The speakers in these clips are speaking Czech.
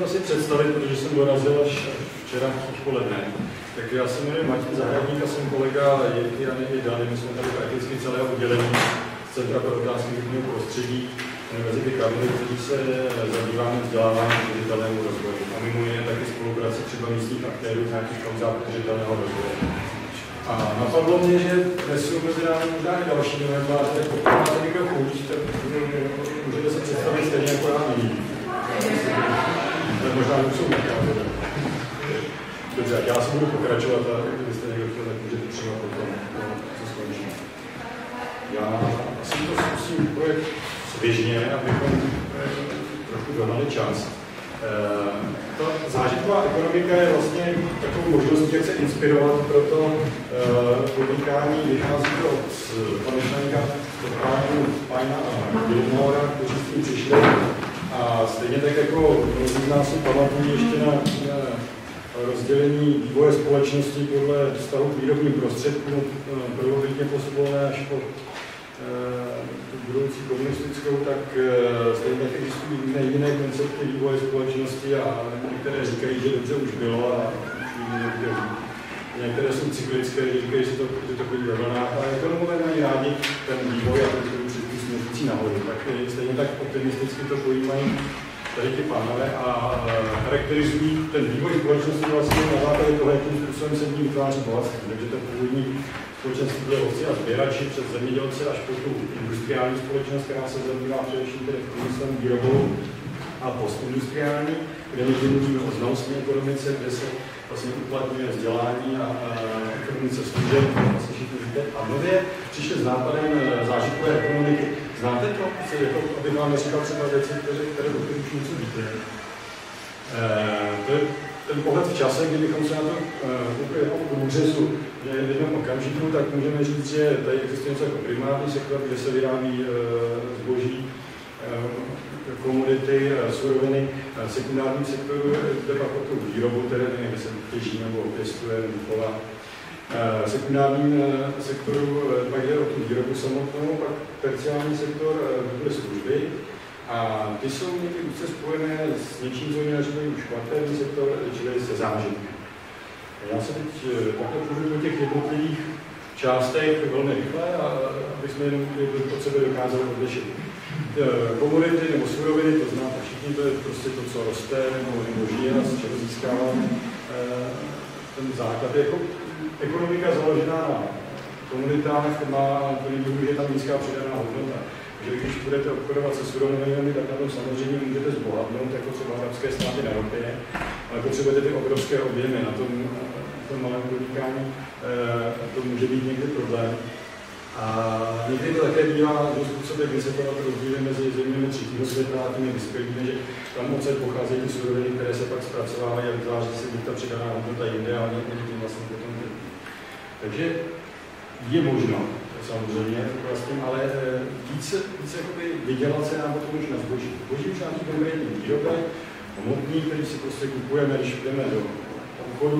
asi představit, protože jsem dorazil až včera odpoledne. Tak já se jmenuji Martin Zahradník a jsem kolega Jirky a Dany. My jsme tady prakticky celého oddělení z Centra pro otázky životního prostředí Univerzity Karlovy, kteří se zabýváme vzděláváním udržitelného rozvoje. A mimo jiné taky spolupráci třeba místních aktérů v nějakých kauzách udržitelného rozvoje. A napadlo mě, že dnes jsou mezi námi možná i další novináři, tak pokud máte někdo chuť, tak můžete se představit stejně jako já nyní. Tak možná jsou nechápu. Dobře, já si budu pokračovat a kdybyste někdo chtěl, tak můžete třeba potom, co skončí. Já asi to zkusím projekt svěžně, abychom trochu dohnali čas. Ta zážitková ekonomika je vlastně takovou možností, jak se inspirovat pro to podnikání. Vychází to od pamětníka Pána a Gilmora, kteří s tím přišli. A stejně tak jako mnozí z nás si pamatují ještě na rozdělení vývoje společnosti podle vztahu k výrobním prostředkům, prvobitně postupované až po tu budoucí komunistickou, tak stejně tak existují jiné koncepty vývoje společnosti a některé říkají, že dobře už bylo a některé jsou cyklické, říkají, že to chodí ve vlnách, ale ekonomové mají rádi ten vývoj a ten předpis směřující nahoru. Tak stejně tak optimisticky to pojímají tady ty pánové a charakterizují ten vývoj společnosti vlastně na základě toho, jakým způsobem se v ní vytváří bohatství. Takže to původní společenství byly lovci a sběrači přes zemědělce až po tu industriální společnost, která se zabývá především tedy průmyslem, výrobou a postindustriální, kde my mluvíme o znalostní ekonomice, kde se vlastně uplatňuje vzdělání a ekonomice služeb, vlastně všichni víte. A nově přišli s nápadem zážitkové ekonomiky. Znáte to? Abych vám neříkal třeba věci, které do kterých už něco víte. To je ten pohled v čase, kdybychom se na to koukli jako v průřezu, že v jednom okamžiku, tak můžeme říct, že tady existuje něco jako primární sektor, kde se vyrábí zboží, komodity, suroviny, sekundární sektor, jde pak o tu výrobu, kde se těží nebo pěstuje nebo chová. Sekundárním sektoru pak jde o tu výrobu samotnou, pak terciální sektor bude služby. A ty jsou někdy úzce spojené s něčím, co jiné říkají už kvartérní sektor, čili se zážitky. Já se teď takto půjdu do těch jednotlivých částech velmi rychle, aby jsme jenom od sebe dokázali odlišit. Komodity nebo suroviny, to znáte všichni, to je prostě to, co roste nebo žije a z čeho získává ten základ. Je jako ekonomika založená na komunitách, má to výhodu, že je tam nízká přidaná hodnota. Že když budete obchodovat se surovinami, tak na tom samozřejmě můžete zbohatnout, jako třeba arabské státy na ropě, ale potřebujete ty obrovské objemy. Na tom malém podnikání to může být někdy problém. A někdy to také bývá do způsobu, jak vysvětlovat rozdíly mezi zeměmi třetího světa a těmi vyspělými, že tam odsaď pocházejí ty suroviny, které se pak zpracovávají a vytváří se ta přidaná hodnota jinde a někdy vlastně potom. Takže je možno, samozřejmě, vlastně, ale více vydělat se nám potom už na zboží. Zboží už nějaký konkrétní výrobek, hmotný, který si prostě kupujeme, když jdeme do obchodu.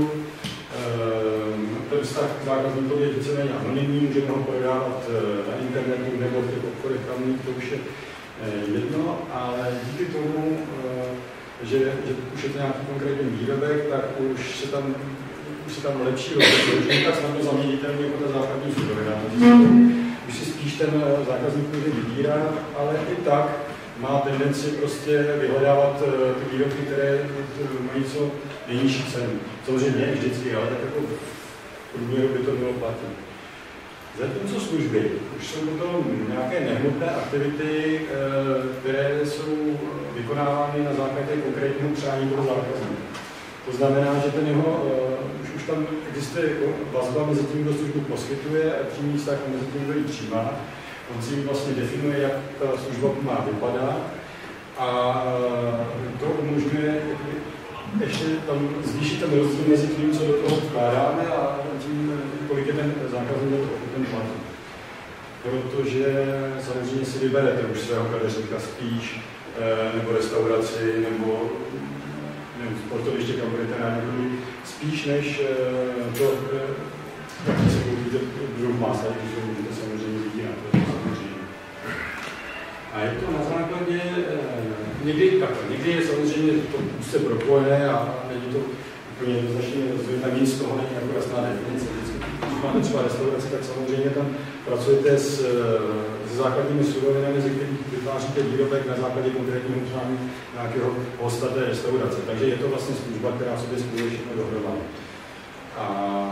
Ten vztah k zákazníkovi je víceméně anonymní, můžeme ho prodávat na internetu nebo v těch obchodech tamních, to už je jedno, ale díky tomu, že už je to nějaký konkrétní výrobek, tak už se tam lepší rozhodně, tak snadno zaměnitelný jako ta základní surovina. Už si spíš ten zákazník může vybírat, ale i tak má tendenci prostě vyhledávat ty výrobky, které mají co nejnižší cenu. Samozřejmě ne vždycky, ale tak jako v průměru by to mělo platit. Zatímco služby už jsou potom nějaké nehmotné aktivity, které jsou vykonávány na základě konkrétního přání toho zákazníka. To znamená, že ten jeho, už tam existuje vazba mezi tím, kdo službu poskytuje a přímý vztah mezi tím, kdo ji přijímá. On si vlastně definuje, jak ta služba má vypadat a to umožňuje ještě tam zvýšit ten rozdíl mezi tím, co do toho vkládáme a tím, kolik je ten zákazník do toho ten platí. Protože samozřejmě si vyberete už svého kadeřníka spíš, nebo restauraci, nebo sportoviště, kam budete rádi spíš než to, jak si koupíte druh masa, když to můžete samozřejmě vybírat. A je to na základě někdy je samozřejmě to úzce propojené a není to úplně jednoznačně rozdělené, nic z toho není jako jasná definice. Když máte třeba restauraci, tak samozřejmě tam pracujete s základními surovinami, ze kterých vytváříte výrobek na základě konkrétního přání nějakého hosta té restaurace. Takže je to vlastně služba, která v sobě spojuje všechno dohromady. A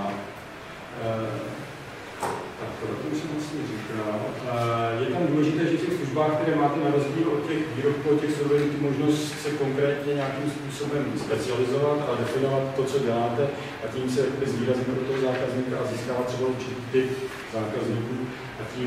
tak to už jsem vlastně říkal. Je tam důležité, že v těch službách, které máte na rozdíl od těch výrobků, od těch surovin, tu možnost se konkrétně nějakým způsobem specializovat a definovat to, co děláte, a tím se zvýraznit pro toho zákazníka a získávat třeba určitý typ zákazníků a tím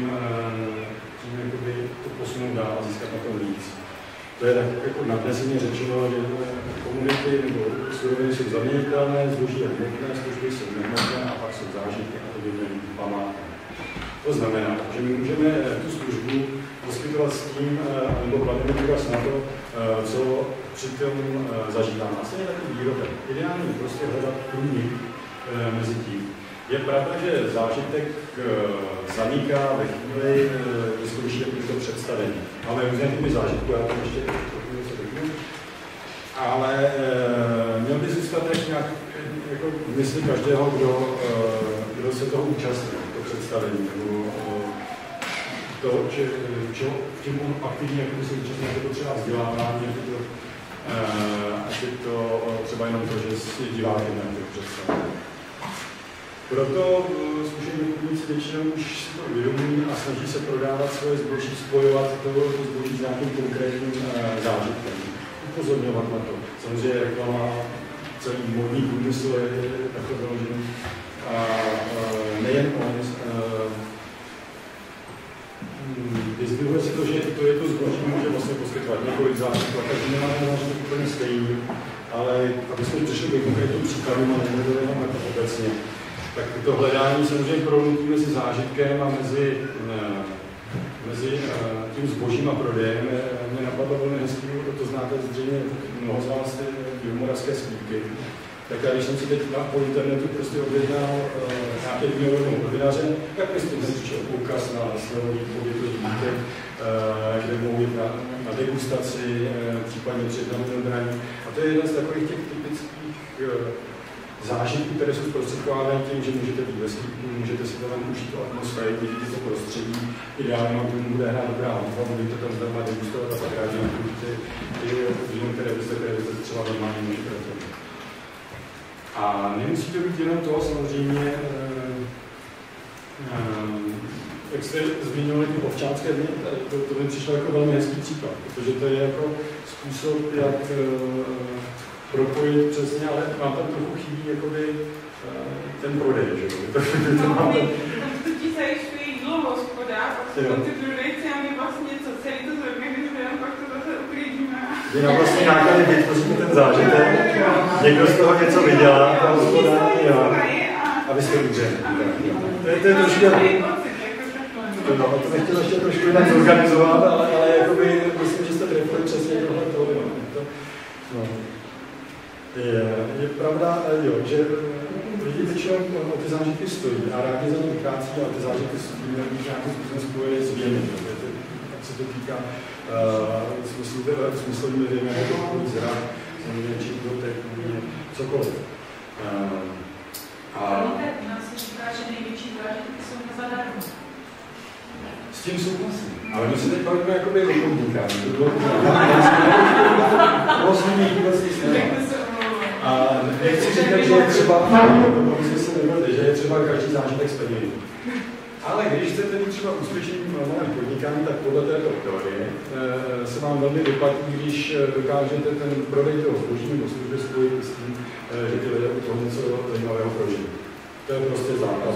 to posunout dál a získat na tom víc. To je tak jako nadneseně řečeno, že komunity nebo suroviny jsou zaměnitelné, zboží a hmotné, služby jsou nehmotné a pak jsou zážitky a to by měly památky. To znamená, že my můžeme tu službu poskytovat s tím, nebo klademe důraz na to, co přitom zažíváme. Vlastně je takový výrobek. Ideální prostě hledat průnik mezi tím. Je pravda, že zážitek zaniká ve chvíli, kdy skončí to představení. Máme různé typy zážitku, já tam ještě trochu něco řeknu. Ale měl by zůstat nějak jako v mysli každého, kdo se toho účastní, to představení, nebo to, čím on aktivně se účastní, jak je to třeba vzdělávání, ať je to třeba jenom to, že si divákem na to představení. Proto zkušení obchodníci většinou už si to uvědomují a snaží se prodávat svoje zboží, spojovat to zboží s nějakým konkrétním zážitkem. Upozorňovat na to. Samozřejmě reklama, celý módní průmysl je takto založený. A nejen on, vyzdvihuje se to, že to je to zboží, může vlastně poskytovat několik zážitků, a každý nemá ten zážitek úplně stejný, ale aby jsme přišli do konkrétním příkladům a nemluvili jenom jako obecně. Tak to hledání samozřejmě prolnutí mezi zážitkem a mezi tím zbožím a prodejem mě napadlo velmi hezký, to znáte zřejmě mnoho z vás ty moravské skývky. Tak já když jsem si teď po internetu prostě objednal nějaké dňového novináře, tak mi s tím přišel poukaz na sněhový pobyt dítě, kde mohou jít na degustaci, případně přednášení obraní. A to je jeden z takových těch typických zážitků, které jsou zprostředkovány tím, že můžete být ve skývku, můžete si tam užít tu atmosféru, vidíte to prostředí, ideálně vám tomu bude hrát dobrá hudba, budete tam zdarma degustovat a pak rádi nakupíte ty víno, které byste třeba normálně můžete. A nemusí to být jenom to, samozřejmě, jak jste zmínili ty ovčánské dny, to mi přišlo jako velmi hezký příklad, protože to je jako způsob, jak propojit přesně, ale vám tam trochu chybí jakoby, ten prodej, že to máte. To ti zajišťuje jídlo hospoda, pak jsou ty prodejci a my vlastně co celý to zorganizujeme, pak to zase uklidíme. Vy na vlastní náklady vytvoříte ten zážitek, někdo z toho něco vydělá, ta hospoda, a vy jste udřeli. To je trošku to bych chtěl ještě trošku jinak zorganizovat, ale jakoby, myslím, že jste trefili přesně tohle. Je pravda, že lidi většinou o ty zážitky stojí a rádi za ně vychází, ale ty zážitky měly být nějakým způsobem spojené s věmi. Tak se to týká smyslovými věmi, jako obchodní zrak, samozřejmě či technologie, cokoliv. U nás se říká, že největší zážitky jsou zadarmo. S tím souhlasím. Ale my se teď bavíme jakoby o podnikání. To bylo rozhodně vůbec nic nemá. A nechci říkat, že je třeba, že je třeba každý zážitek splněný. Ale když chcete být třeba úspěšným normálním podnikání, tak podle této teorie se vám velmi vyplatí, když dokážete ten prodej toho zboží nebo služby spojit s tím, že ty lidé u toho něco zajímavého prožijí. To je prostě základ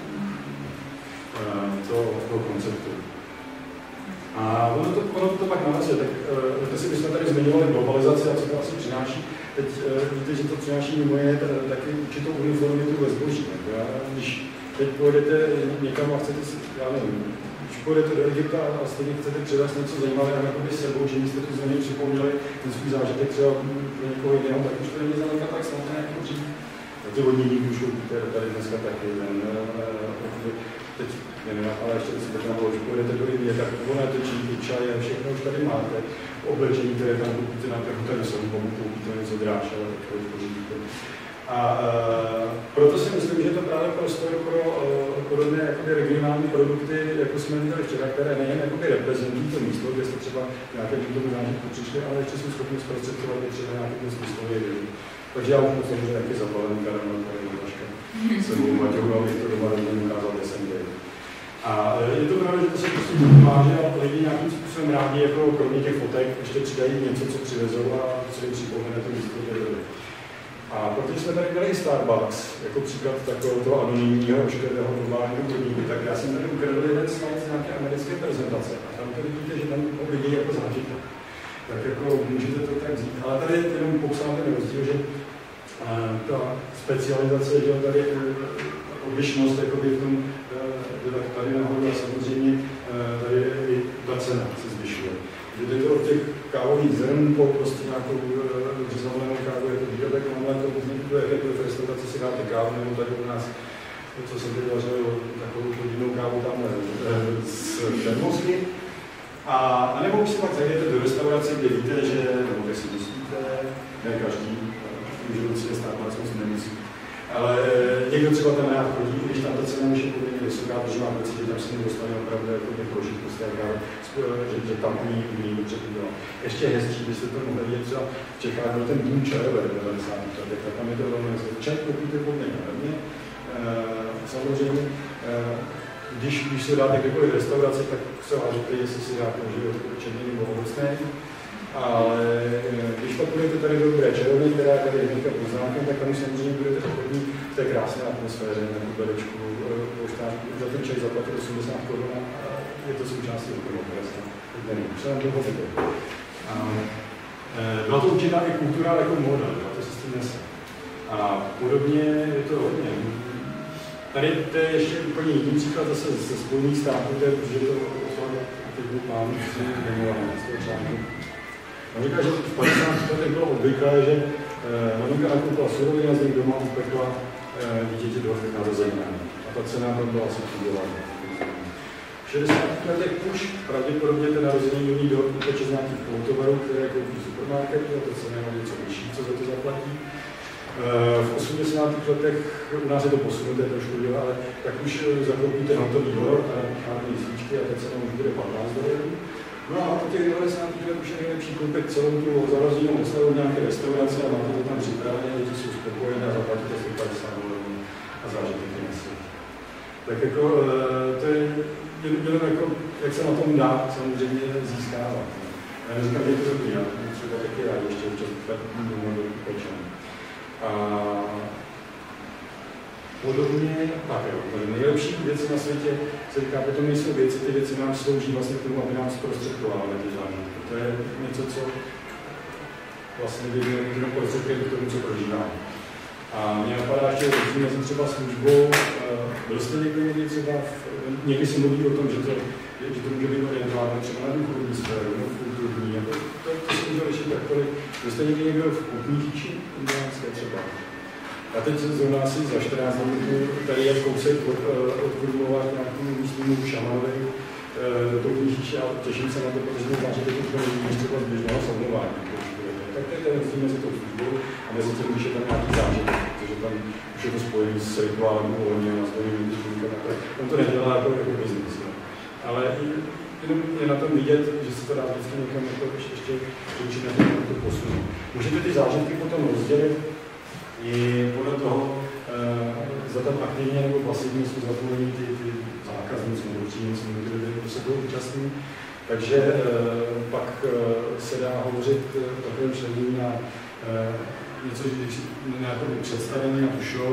toho konceptu. A ono to pak navazuje, tak my jsme tady zmiňovali globalizaci a co to asi přináší. Teď víte, že to přináší mimo jiné taky určitou uniformitu ve zboží. Když teď pojedete někam a chcete si, já nevím, když pojedete do Egypta a stejně chcete přivést něco zajímavého jakoby s sebou, že jste tu zemi připomněli ten svůj zážitek třeba pro někoho jiného, tak už to není zdaleka tak snadné jako dřív. Ty vodní už koupíte tady dneska taky, teď nevím, ale ještě si tak nabožu, pojedete do Indie, tak voné tečí, čaje, všechno už tady máte. oblečení, které tam koupíte na trhu, tady jsou, mohu koupit to něco dráž, ale takové pořídíte. A proto si myslím, že to právě prostor pro podobné regionální produkty, jako jsme viděli včera, které nejen reprezentují to místo, kde jste třeba nějaké tomu zážitku přišli, ale ještě jsou schopni zprostředkovat i třeba nějaké smyslově vědy. Takže já už moc samozřejmě nějaký zabalený karamel, tady je Vaška sebou Maťou, ale to doma ukázal, kde jsem byl. A je to právě, že to se prostě váže a lidi nějakým způsobem rádi, jako kromě těch fotek, ještě přidají něco, co přivezou a co jim připomene to místo, kde byli. A protože jsme tady měli Starbucks, jako příklad takového toho anonymního, ošklivého globálního podniku, tak já jsem tady ukradl jeden slide z nějaké americké prezentace. A tam to vidíte, že tam ho vidí jako zážitek. Tak jako můžete to tak vzít. Ale tady je jenom popsán ten rozdíl, že ta specializace, že tady odlišnost jakoby v tom tady nahoru a samozřejmě tady i ta cena se zvyšuje. Že to od těch kávových zrn po prostě nějakou řezovanou kávu jako výrobek, ale to vznikuje, jako v restauraci si dáte kávu, nebo tady u nás, co jsem teď vařil, takovou jinou kávu tam z termosky. A nebo už si pak zajdete do restaurace, kde víte, že, nebo kde si myslíte, ne každý, můžu si Starbucks moc nemusí. Ale někdo třeba tam rád chodí, když tam ta cena už je poměrně vysoká, protože má pocit, že tam se nedostane opravdu jako prožít prostě, že tam umí přepůjde. Ještě hezčí, byste to mohli vidět třeba v Čechách, byl ten dům čajové v 90. letech, tak tam je to velmi hezké. Čaj koupíte poměrně levně. Samozřejmě, když se dáte kdykoliv restauraci, tak se vážete, jestli si dáte černý nebo ovocné. Ale když pak budete tady do dobré čarovny, která je tady hnedka poznámka, tak tam samozřejmě budete ochotní v té krásné atmosféře na tu berečku poštářku. Za ten čaj zaplatit 80 korun a je to součástí okolo, krásná. Co nám to hodně. Byla to určitá i kultura jako moda, to se s tím nese. A podobně je to hodně. Tady to je ještě úplně jiný příklad zase ze Spojených států, protože to teď byl pán, který je demolovaný z toho článku. On říká, že v 50. letech bylo obvyklé, že maminka nakoupila suroviny a z nich doma upekla dítěti do narozeninami. A ta cena tam byla asi $2. V 60. letech už pravděpodobně ten narozeniny umí upeče z nějakých polotovarů, které koupí v supermarketu, a ta cena je něco vyšší, co za to zaplatí. V 80. letech, u nás je to posunuté trošku, ale tak už zakoupíte hotový dvor a národní svíčky a ta cena už bude $15. No a po těch 90. let už je nejlepší koupit celou tu zavařenou oslavu v nějaké restauraci a máte to tam připravené, lidi jsou spokojené a zaplatíte si $50 a zážitek je na svět. Tak jako to je jenom jako, jak se na tom dá samozřejmě získávat. Já neříkám, že je to dobrý, já třeba taky rád ještě občas doma do pečem. A podobně, tak jo, nejlepší věci na světě se říká, že to nejsou věci, ty věci nám slouží vlastně k tomu, aby nám zprostředkovávaly ty zážitky. To je něco, co vlastně vyvíjeme prostředky k tomu, co prožíváme. A mě napadá ještě rozdíl mezi třeba službou, byl jste někdy třeba, někdy se mluví o tom, že to může být orientováno třeba na duchovní sféru, no kulturní, jako to se může lišit jakkoliv. Byl jste někdy někdo v kultní říči, indiánské třeba? A teď zrovna asi za 14 dní tady je kousek odkurmovat nějakému místnímu šamanovi do toho knížíče a těším se na to, protože to znamená, že teď úplně není třeba z běžného sledování. Tak to je ten rozdíl mezi tou službou a mezi tím, když je tam nějaký zážitek, protože tam už je to spojené s rituálem uvolně a s bojovým výzvům. On to nedělá jako biznis. Ale jenom je na tom vidět, že se to dá vždycky někam jako ještě určitě na to posunout. Můžete ty zážitky potom rozdělit i podle toho, za tam aktivně nebo pasivně jsou zapojení ty zákazníci nebo příjemci, kteří se toho účastní. Takže pak se dá hovořit takovém člení na něco, nějaké představení na tu show,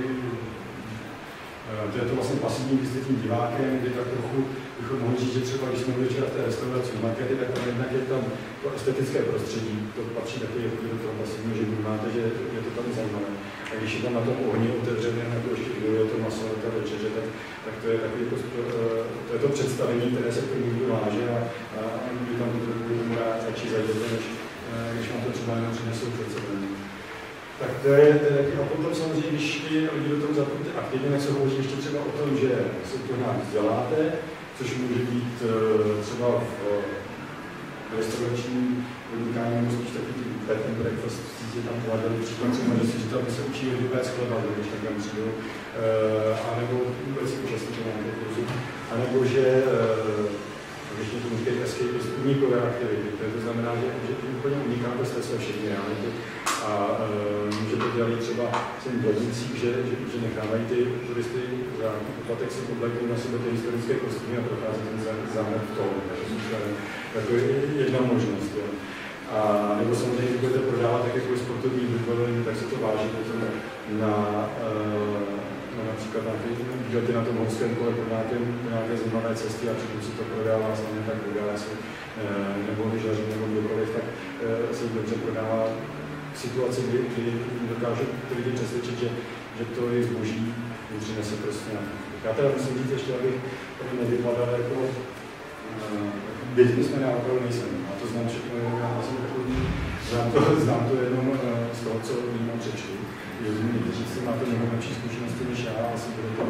to je to vlastně pasivní, když jste tím divákem, kdy tak trochu bychom mohli říct, že třeba když jsme byli včera v té restauraci v markety, tak tam jednak je tam to estetické prostředí, to patří taky do toho pasivního, že vnímáte, že je to tam zajímavé. A když je tam na tom ohni otevřené, nebo ještě je to maso, ta večeře, tak to je takový to je to představení, které se k tomu někdo váže a vy tam tomu radši zajdete, než vám to třeba jenom přinesou představení. Tak to je taky, a potom samozřejmě, když lidi do toho zapojíte aktivně, tak se hovoří ještě třeba o tom, že se to nějak vzděláte, což může být třeba v restaurační podnikání, nebo spíš taky ty bed and breakfast, je tam hledali příklad, že tam se učí lidi péct chleba, když tak tam přijdou, anebo vůbec účastníky nějaké kurzu, anebo že když to může být unikové aktivity, to znamená, že úplně unikáte z té své všechny reality a že to dělají třeba v těch blognicích, že nechávají ty turisty za poplatek si obleknout na sebe ty historické kostýmy a procházet ten zámek v tom. To je jedna možnost. Jo. A nebo samozřejmě, když budete prodávat tak jako sportovní vybavení, tak se to váží potom na například výlety na tom horském kole po nějaké zajímavé cesty a přitom si to prodává sami tak prodává se nebo lyžaři nebo kdokoliv, tak se dobře prodává situaci, kdy dokáže ty lidi přesvědčit, že to je zboží, přinese prostě nějaký. Já teda musím říct ještě, abych tady nevypadal jako businessman, já opravdu nejsem. A to znám všechno, já jsem takový, znám to jenom z toho, co vnímám přečtu. Někteří si máte mnohem lepší zkušenosti než já, asi bude tam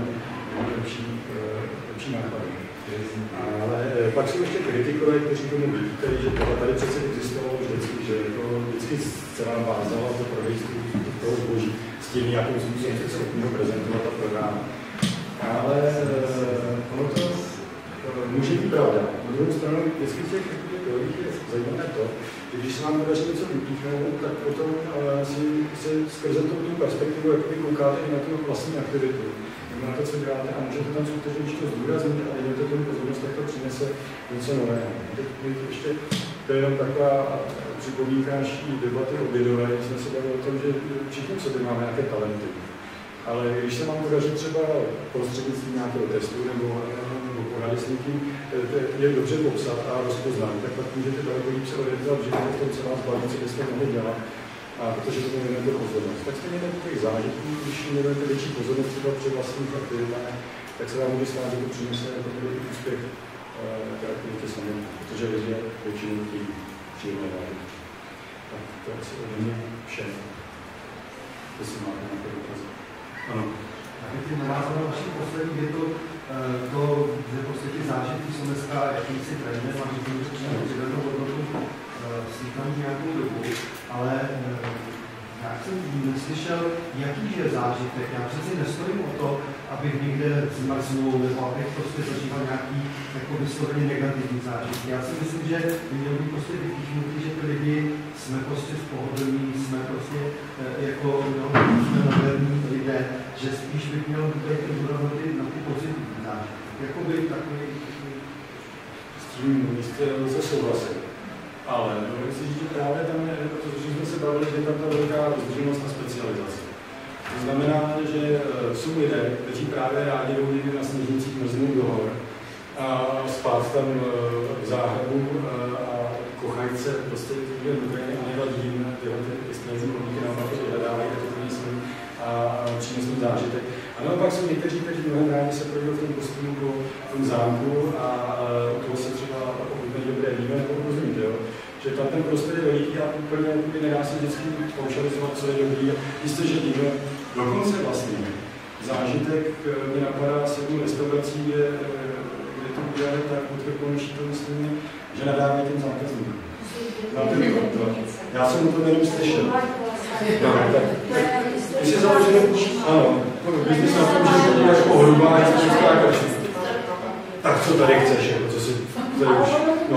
lepší náklady. Ale pak jsou ještě kritikové, kteří tomu vypítají, že tady přece existovalo vždycky, že to vždycky zcela vázalo to prodejství toho zboží s tím, jakým způsobem se schopný ho prezentovat a prodávat. Ale ono to může být pravda. Na druhou stranu, vždycky těch teoriích je zajímavé to, že když se vám podaří něco vypíchnout, tak potom si skrze tu perspektivu koukáte i na tu vlastní aktivitu, na to, co děláte a můžete tam skutečně, když to zdůraznit a jdete tomu pozornost, tak to přinese něco nového. Ještě to je jenom taková připomínka naší debaty obědové, když jsme se bavili o tom, že všichni v sobě máme nějaké talenty. Ale když se vám podaří třeba prostřednictvím nějakého testu nebo porady s někým, je dobře popsat a rozpoznat, tak pak můžete daleko líp se orientovat, že v tom, co vás baví, co byste mohli dělat. A protože to věnujete pozornost. Tak stejně do těch zážitků, když věnujete větší pozornost třeba při vlastních aktivitách, tak se vám může stát, že to přinese úspěch té aktivity samotné, protože lidé většinou ty příjemné zážitky. Tak to je asi ode mě vše. Jestli máte nějaké dotazy. Ano. Já bych tím navázal na vaši poslední větu, že prostě ty zážitky jsou dneska jakýmsi trendem a že to je přidanou hodnotu slíkanou nějakou dobu, ale já jsem neslyšel, jaký je zážitek. Já přeci nestojím o to, abych někde zmrznul nebo abych prostě zažíval nějaký jako vysloveně negativní zážitek. Já si myslím, že by měl být prostě vypíchnutý, že ty lidi jsme prostě v pohodlí, jsme prostě jako jsme nadaní lidé, že spíš bych měl být ten důraz na ty pozitivní zážitky. Jakoby takový... S tím jistě lze souhlasit. Ale můžu si říct, že právě tam je, protože jsme se bavili, že je tam ta velká rozdílnost a specializace. To znamená, že jsou lidé, kteří právě rádi jdou někdy na sněžnicích mrznout do hor a spát tam v záhrabu a kochají se prostě tyhle Ukrajiny a nevadí jim tyhle sněžní chodníky, naopak to vyhledávají a to není a přínosný zážitek. A naopak jsou někteří, kteří mnohem rádi se projdou v tom kostýmu po tom zámku a toho se třeba pokud dobré víme, nebo rozumíte, jo? Že tam ten prostor je veliký a úplně nedá se vždycky paušalizovat, co je dobrý. Jistě, že víme, dokonce vlastně zážitek mi napadá 7 restaurací, kde to udělali tak podkrkolnější to myslím, že nadávají těm zákazníkům. Já jsem o tom jenom slyšel. No, tak. Když se založili, ano, biznis na tom, že to je jako hrubá, je to česká kačí. Tak co tady chceš, jako co si tady už, no.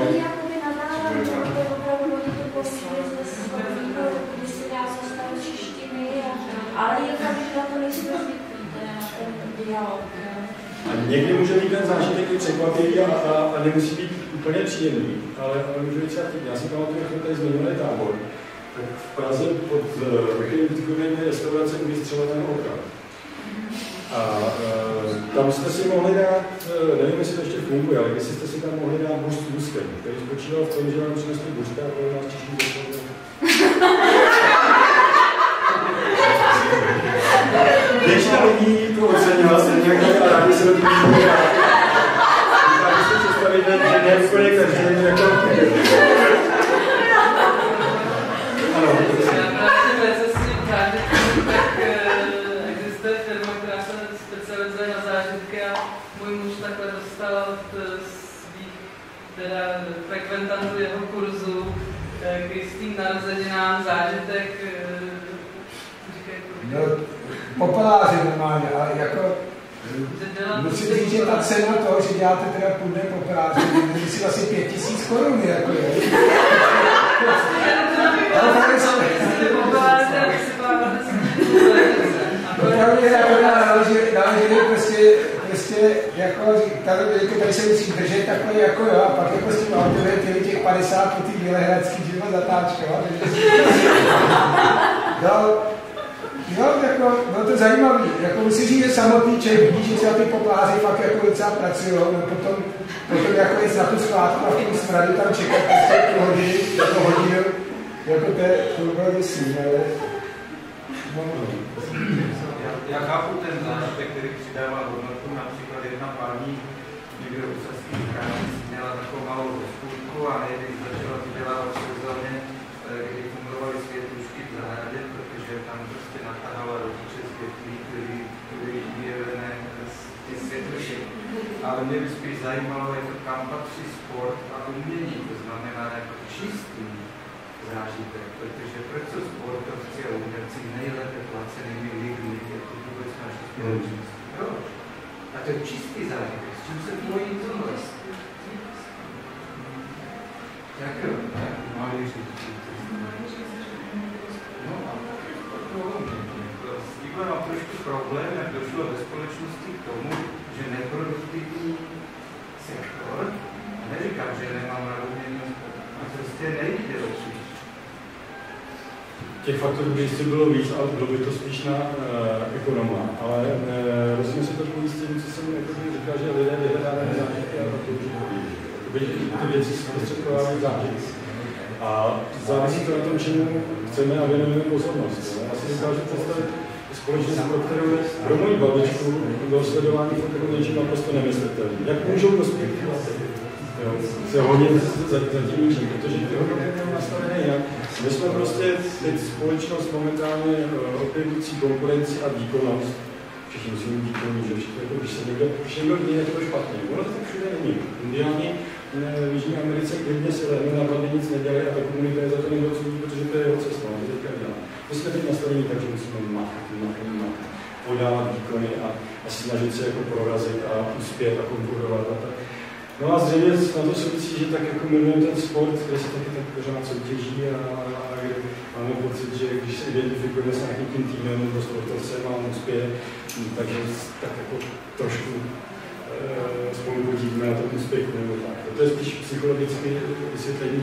Ale je fakt, že na to nejsme zvyklí, ten dialog. A někdy může být ten zážitek i překvapivý a nemusí být úplně příjemný, ale může být třeba já si pamatuju, jak jsme tady zmiňovali Tábor, tak v Praze pod takovými restaurace uvystřela ten oka. A tam jste si mohli dát, nevím, jestli to ještě funguje, ale jestli jste si tam mohli dát buřt s úzkem, který spočíval v tom, že vám přinesli buřta a kolem nás těší do většina lidí to ocenila, se nějak a rádi se do toho může. Můžete si představit, že ne úplně každý jako... Ano, prosím. Existuje firma, která se specializuje na zážitky a můj muž takhle dostal od svých teda frekventantu jeho kurzu, k jistým narozeninám, zážitek, no, popeláři normálně, ale jako musím říct, že ta cena toho, že děláte teda půl dne popeláři, je si asi 5000 korun, jako je. Opravdu je jako naložený prostě jako tady se musí držet takhle jako jo, a pak jako s tím autem je těch 50 po ty bělehradský život zatáčka, jo, jako, bylo to zajímavé. Jako musím říct, že samotný člověk vidí, že třeba ty popláři fakt jako docela pracují, no potom jako jít na tu skládku a v tom smradu tam čekat prostě hodinu, jako to bylo děsný, ale... Já chápu ten zážitek, který přidává hodnotu, například jedna paní někde u Saských Králů měla takovou malou hospůdku a někdy začala vydělávat v sezóně, kdy fungovaly světlušky v zahradě, protože tam prostě natahala rodiče z dětí, kteří vyjevené z těch světlušek. Ale mě by spíš zajímalo, jako kam patří sport a umění, to znamená jako čistý zážitek, protože proč jsou sportovci a umělci nejlépe placenými lidmi, jako vůbec naši společnosti. Proč? A to je čistý zážitek, s čím se pojí tohle? Jak jo? Malíři. No a s tímhle mám trošku problém, jak došlo ve společnosti k tomu, že neproduktivní sektor, neříkám, že nemám narovněnost, a prostě nejde lepší. Těch faktorů by jistě bylo víc, ale bylo by to spíš na ekonoma. Ale rozumím si to pojí s tím, co jsem říkal, že lidé vyhledávají zážitky a ty věci zprostředkovávají zážitky. A závisí to na tom, čemu chceme a věnujeme pozornost. Já si dokážu představit společnost, pro kterou je pro moji babičku do sledování fotelů něčím naprosto nemyslitelný. Jak můžou dospět se honit za tím ničím, protože ty hodnoty jsou nastavené jinak. My jsme prostě teď společnost momentálně opěvující konkurenci a výkonnost. Všichni musí mít výkonní, že když se někdo děje, je to špatně. Ono to tak všude není. Indiáni v Jižní Americe klidně se lehnou na vládě nic nedělají a ta komunita je za to nedocují, protože to je jeho cesta. To teďka dělá. My jsme teď nastavení tak, že musíme podávat výkony a snažit se jako prorazit a uspět a konkurovat a tak. No a zřejmě na to souvisí, že tak jako milujeme ten sport, kde se taky tak pořád soutěží a kde máme pocit, že když se identifikujeme s nějakým tím týmem nebo sportovcem a on uspěje, takže tak jako trošku spolu podílíme na tom úspěchu nebo tak. To je spíš psychologické vysvětlení.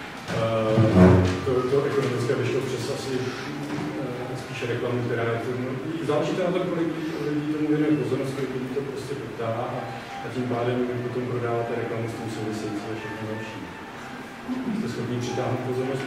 To ekonomické vyšlo přes asi spíš reklamu, která je tomu. Záleží to na tom, kolik lidí tomu věnuje pozornost, kolik lidí to prostě potá a tím pádem potom prodáváte reklamu s tím související a všechno další. Jste schopni přitáhnout pozornost?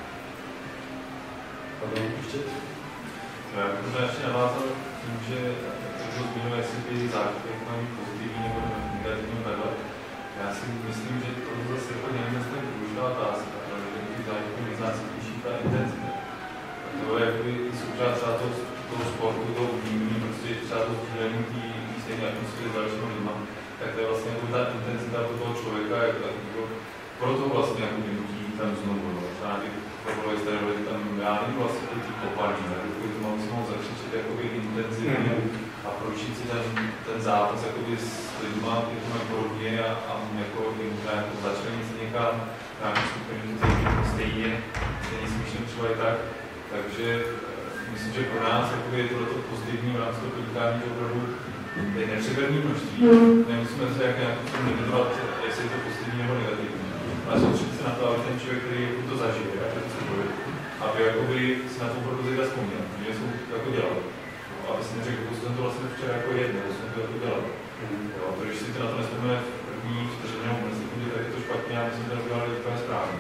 Pardon, ještě? Já bych to ještě navázal tím, že to zmiňuje, jestli ty zážitky mají pozitivní nebo negativní vedle. Já si myslím, že to zase jako nevím, jestli je důležitá otázka, ale že ty zážitky nejzásadnější ta intenzita. To je jakoby součást třeba toho sportu, toho umění, prostě třeba to sdílení té stejné atmosféry s dalšíma lidma, tak to je vlastně jako ta intenzita pro toho člověka, jako proto vlastně jako vynutí tam znovu. Třeba to bylo jisté, že tam já nevím vlastně ty kopalí, jako to mám si mohl zakřičit jakoby intenzivně a pročít si ten zápas jakoby s lidma, kteří mají podobně a jako začlenit se někam nějakým skupinu, stejně smíšený třeba i tak. Takže myslím, že pro nás je tohleto pozitivní v rámci toho podnikání, že opravdu je nepřeberné množství. Nemusíme se nějakým limitovat, jestli je to pozitivní nebo negativní. Ale soustředit se na to, aby ten člověk, který to zažije, aby si na to opravdu zítra vzpomněl, že jsem to jako dělal. Aby si neřekl, že jsem to vlastně včera jako jedno, že jsem to jako dělal. To, když si to na to nespomněme v první, vteřině nebo v sekundě, tak je to špatně a my jsme to dělali úplně správně.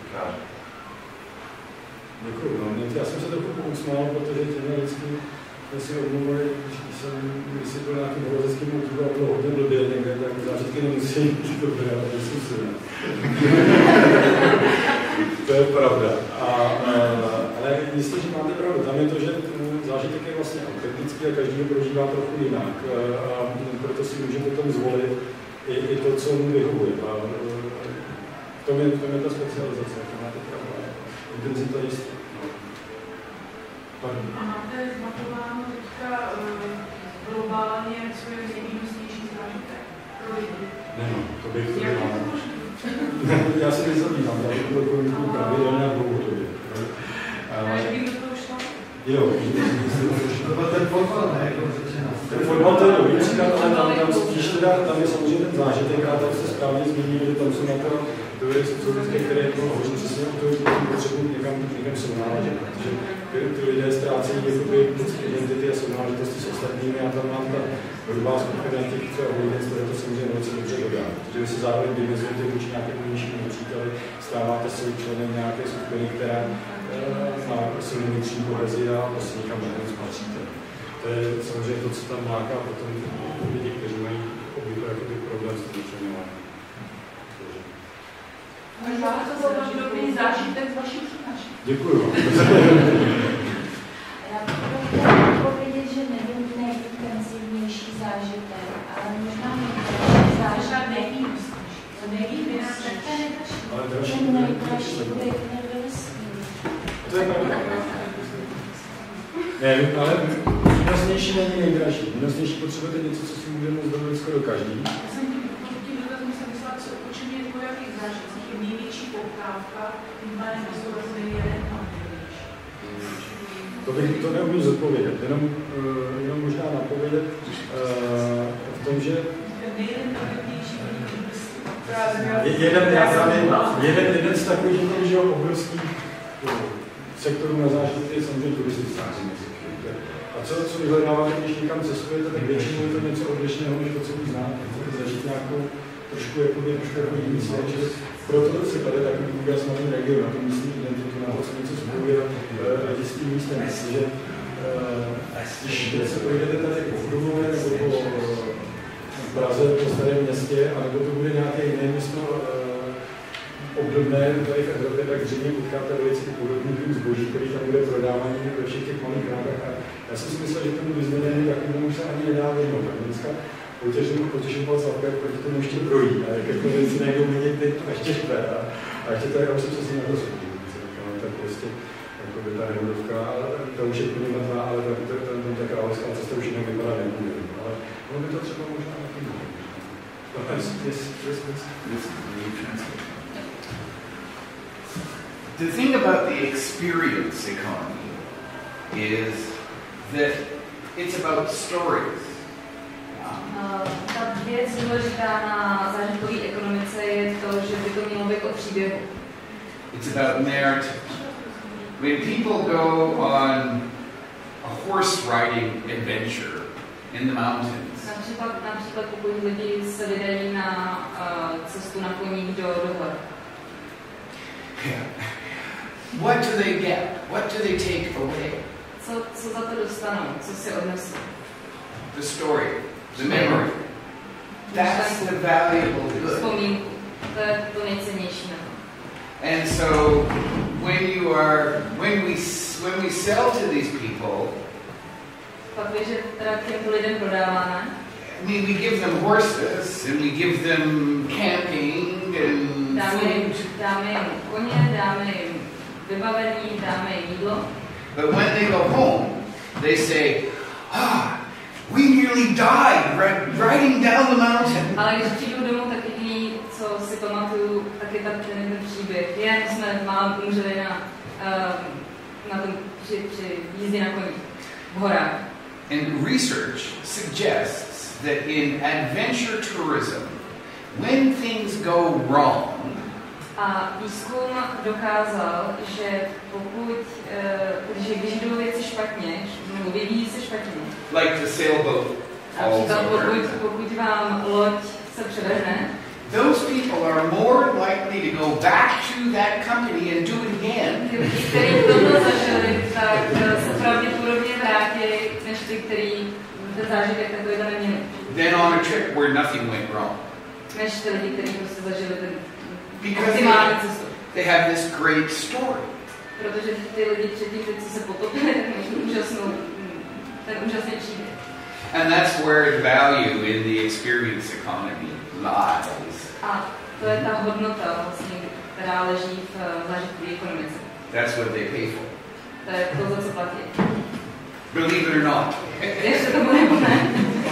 Děkuji. No, já jsem se trochu pousmál, protože těmi vždycky si odmluvili, když jsem vysvětlil nějakým horoleckým motivu a bylo hodně blbě někde, tak zážitky nemusí být dobré, ale myslím si. To je pravda. Ale jistě, že máte pravdu. Tam je to, že zážitek je vlastně autentický a každý ho prožívá trochu jinak. A proto si může potom zvolit i to, co mu vyhovuje. A v tom je ta specializace, to máte pravda. Intenzita jistě. A máte zmapováno teďka globálně, co je nejvýnosnější zážitek pro lidi? Nemám, to bych to dělal. Já se nezabývám, já to bylo pravidelně a dlouhodobě. Jak by do toho šlo? Jo, to byl ten fotbal, ne, jak bylo řečeno. ten fotbal to je dobrý příklad, ale tam spíš teda, tam je samozřejmě ten zážitek a tam se správně zmínili, že tam jsou na to věci, které hovoří přesně o tom, potřebu někam sounáležet, protože ty lidé ztrácejí identity a sounáležitosti s ostatními a tam mám ta hrubá skupina těch hodin, které to samozřejmě velice dobře dodá. Protože vy se zároveň vymezujete vůči nějakému nižšímu nepříteli, stáváte se členem nějaké skupiny, která má silnou vnitřní kohezi a prostě někam nakonec patříte. To je samozřejmě to, co tam láká potom lidi, kteří mají obvykle jakoby problém s tím členěváním. Máte to velmi dobrý zážitek z vaší přednášky. Děkuju. Já bych chtěla odpovědět, že nevím nejintenzivnější zážitek, ale možná nejvýnosnější. Ale dražší Ten nejdražší bude ve vesmíru. To je pravda. Ne, ale výnosnější není nejdražší. Výnosnější potřebujete něco, co si můžeme zdovolit skoro každý. Já jsem tím dotazem se myslela, co určitě jako jakých zážitek je největší poptávka, tím pádem rozhodně jeden a To bych to neumím zodpovědět, jenom možná napovědět v tom, že jeden z takových obrovských sektorů na zážitky je samozřejmě turistická zemědělství. A co vyhledáváte, když někam cestujete, tak většinou je to něco odlišného, než to, co už znáte. Chcete zažít nějakou trošku jiný svět, že proto se tady takový důraz na ten region, na tu místní identitu, na to, co něco spojuje lidi s tím místem. Protože když se projdete tady po Krumlově nebo po Praze, po Starém městě, anebo to bude nějaké jiné město obdobné tady v Evropě, tak zřejmě potkáte velice podobným zboží, který tam bude prodávaný ve všech těch malých krátách. A já jsem si myslel, že tomu vyzvedení takovému už se ani nedá věnout. Dneska potěšoval celkem, proti tomu ještě brojí. A jak jako věci najdou vidět teď to ještě štve. A ještě tady, já už jsem přesně na to soudil. Tak prostě jako by ta Nevodovka, ta už je plně mrtvá, ale ta královská cesta už jinak vypadá nebude. Ale ono by to třeba možná taky bylo. The thing about the experience economy is that it's about stories. Ta věc důležitá na zážitkové ekonomice je to, že by to mělo být o příběhu. It's about narrative. When people go on a horse riding adventure in the mountains, Například pokud lidi se vydají na cestu na koních do hor. What do they get? What do they take away? Co za to dostanou? Co si odnesou? The story, the memory. That's the valuable good. Vzpomínku. To je to nejcennější na to. And so when we sell to these people, pak když teda těm lidem prodáváme, I mean, we give them horses and we give them camping and food. Dáme jim koně, dáme jim vybavení, dáme jim jídlo. But when they go home, they say, we nearly died riding down the mountain. Ale když přijdu domů, tak jediný, co si pamatuju, tak je ten příběh. Jen jsme málo umřeli na tom při jízdě na koních v horách. And research suggests that in adventure tourism, when things go wrong, a výzkum dokázal, že když jdou věci špatně, nebo vyvíjí se špatně, like the sailboat, pokud vám loď se převrhne, those people are more likely to go back to that company and do it again. Ty lidi, kteří tohle zažili, tak se pravděpodobně vrátí, než ty, kteří ten zážitek takový tam neměli. Then on a trip where nothing went wrong. Než ty lidi, kteří prostě zažili ten Because optimální cestu. they have this great story. Protože ty lidi předtím, co se potopili, ten úžasný příběh. And that's where value in the experience economy lies. A to je ta hodnota vlastně, která leží v zážitkové ekonomice. That's what they pay for. To je to, za co platí. Believe it or not. Ještě to bude ne?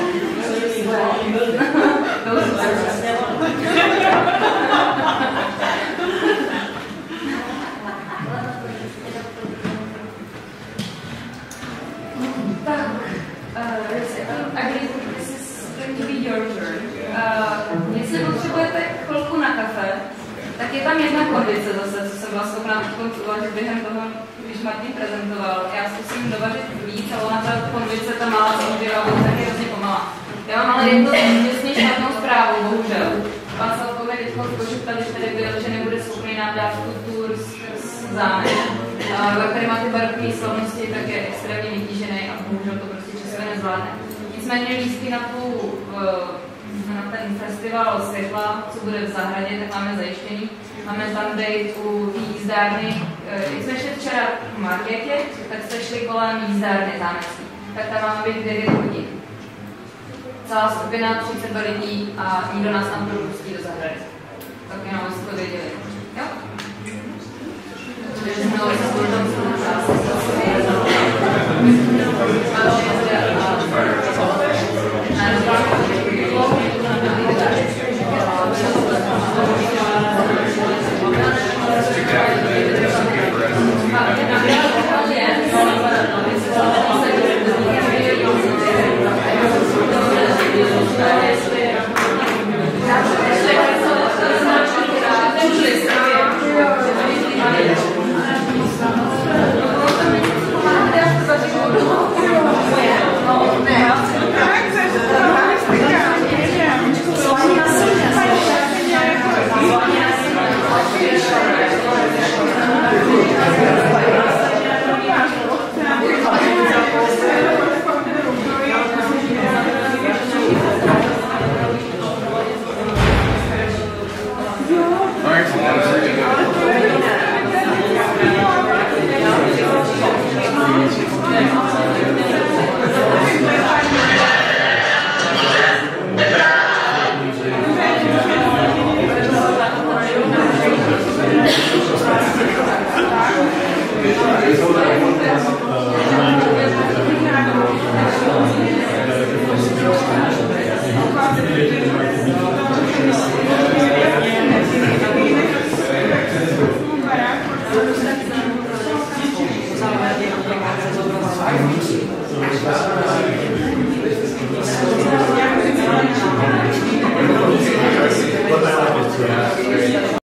I believe this is going to be your turn. Jestli potřebujete chvilku na kafe, tak je tam jedna kondice zase, co jsem byla schopná uvařit během toho, když Martin prezentoval. Já zkusím dovařit víc, ale ona ta kondice, ta malá samozřejmě tak je hrozně pomalá. Já mám ale jednu věcně špatnou zprávu, bohužel. Pan Salko mi teď pošeptal, když tady byl, že nebude schopný nám dát kultur s zámek, který má ty barokní slavnosti, tak je extrémně vytížený a bohužel to prostě časově nezvládne. Nicméně lístky na ten festival světla, co bude v zahradě, tak máme zajištěný. Máme tam date u jízdárny. Jak jsme šli včera v marketě, tak jsme šli kolem jízdárny zámecký. Tak tam máme být 9 hodin. Celá skupina, 32 lidí a nikdo nás tam propustí do zahrady. Tak jenom jsme to věděli. Jo? Takže jsme se tam